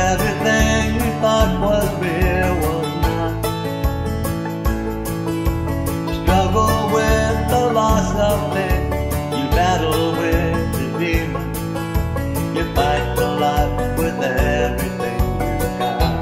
everything you thought was real was not. Struggle with the loss of faith, you battle with the demon, you fight for life with everything you got.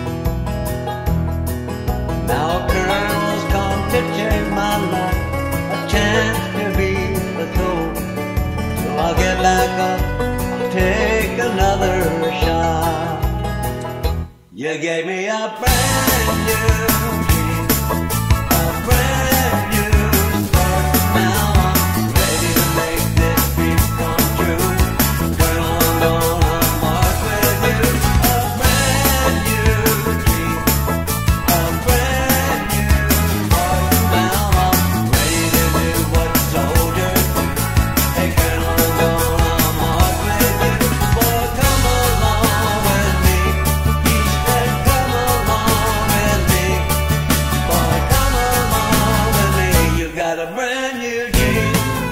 Now a colonel's come to change my life, a chance to be the soul. So I'll get back up, I'll take another shot. You gave me a brand new dream, a brand new start. Now I'm ready to make this dream come true. Colonel, I'm gonna march with you. A brand new dream, a brand new start. Now I'm ready to do what soldiers do. Hey Colonel, I'm gonna march with you. Boy, come along with me. He said, come along with me. Boy, come along with me. You got a brand new dream.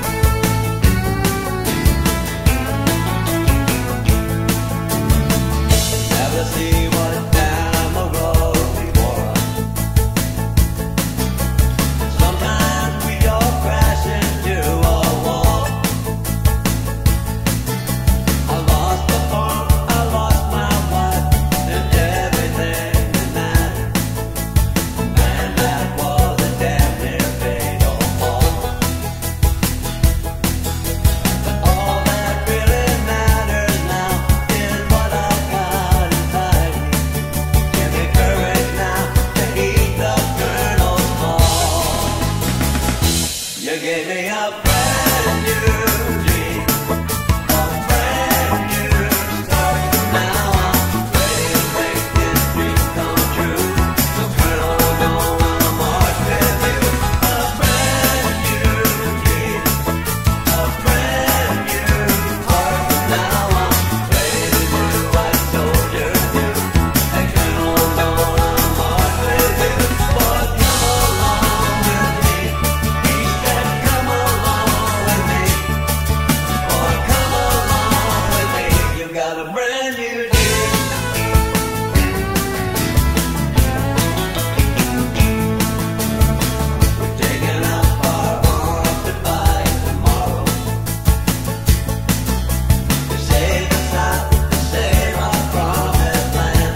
Never see what time the road before us. Sometimes we all crash into a wall. I lost the farm, I lost my wife, and everything that mattered. Man, that was a damn near fatal fall. But all that really matters now is what I've got inside me. Give me courage now to heed the colonel's call. You gave me a brand new dream, a brand new start. Now I'm ready to make this dream come true. So Colonel, I'm gonna march with you. A brand new dream, a brand new heart. Now I'm ready to do what soldiers do. Hey Colonel, I'm gonna march with you. Boy, come along with me. He said, come along with me. Boy, come along with me. You got a brand new dream. We're taking up our arms to fight tomorrow, to save the South, to save our promised land.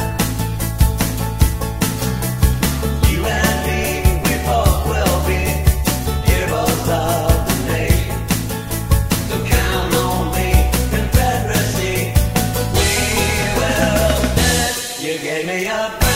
You and me, we both will be heroes of the nation. So count on me, Confederacy, we will stand. You gave me a